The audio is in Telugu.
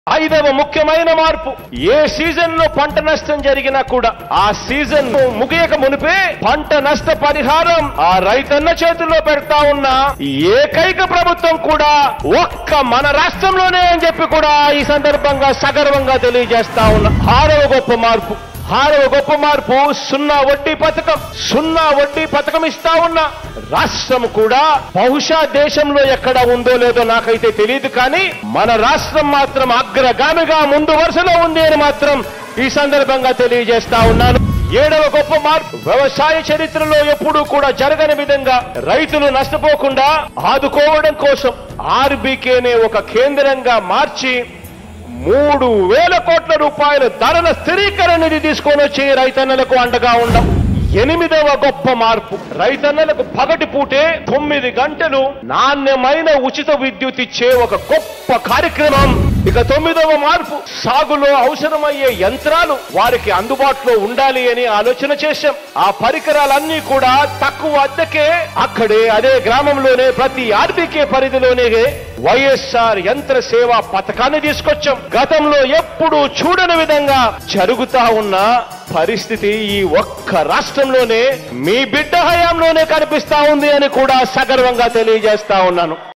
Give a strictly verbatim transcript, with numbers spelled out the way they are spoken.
ఐదవ ముఖ్యమైన మార్పు, ఏ సీజన్ లో పంట నష్టం జరిగినా కూడా ఆ సీజన్ ముగియక మునిపే పంట నష్ట పరిహారం ఆ రైతన్న చేతుల్లో పెడతా ఉన్న ఏకైక ప్రభుత్వం కూడా ఒక్క మన రాష్ట్రంలోనే అని చెప్పి కూడా ఈ సందర్భంగా సగర్వంగా తెలియజేస్తా ఉన్నా. ఆరవ గొప్ప మార్పు ఆరవ గొప్ప మార్పు సున్నా వడ్డీ పథకం. సున్నా వడ్డీ పథకం ఇస్తా ఉన్న రాష్ట్రం కూడా బహుశా దేశంలో ఎక్కడ ఉందో లేదో నాకైతే తెలియదు, కానీ మన రాష్ట్రం మాత్రం అగ్రగామిగా ముందు వరుసలో ఉంది అని మాత్రం ఈ సందర్భంగా తెలియజేస్తా ఉన్నాను. ఏడవ గొప్ప మార్పు, వ్యవసాయ చరిత్రలో ఎప్పుడూ కూడా జరగని విధంగా రైతులు నష్టపోకుండా ఆదుకోవడం కోసం ఆర్బీకేనే ఒక కేంద్రంగా మార్చి మూడు వేల కోట్ల రూపాయల ధరల స్థిరీకరణ నిధి తీసుకొని వచ్చి రైతన్నలకు అండగా ఉండం. ఎనిమిదవ గొప్ప మార్పు, రైతన్నలకు పగటి పూటే తొమ్మిది గంటలు నాణ్యమైన ఉచిత విద్యుత్ ఇచ్చే ఒక గొప్ప కార్యక్రమం. ఇక తొమ్మిదవ మార్పు, సాగులో అవసరమయ్యే యంత్రాలు వారికి అందుబాటులో ఉండాలి అని ఆలోచన చేశాం. ఆ పరికరాలన్నీ కూడా తక్కువ అద్దెకే అక్కడే అదే గ్రామంలోనే ప్రతి ఆర్బీకే పరిధిలోనే వైఎస్ఆర్ యంత్ర సేవా పథకాన్ని తీసుకొచ్చాం. గతంలో ఎప్పుడూ చూడని విధంగా జరుగుతా ఉన్న పరిస్థితి ఈ ఒక్క రాష్ట్రంలోనే మీ బిడ్డ హయాంలోనే కనిపిస్తా ఉంది అని కూడా సగర్వంగా తెలియజేస్తా ఉన్నాను.